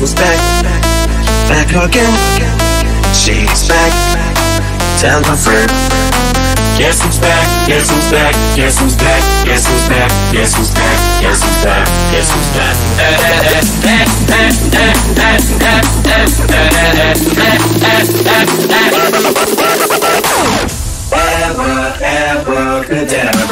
who's back? Back again. She's back. Tell my friend. Guess who's back? Guess who's back? Guess who's back? Guess who's back? Guess who's back? Guess who's back? Guess who's back? Abracadabra.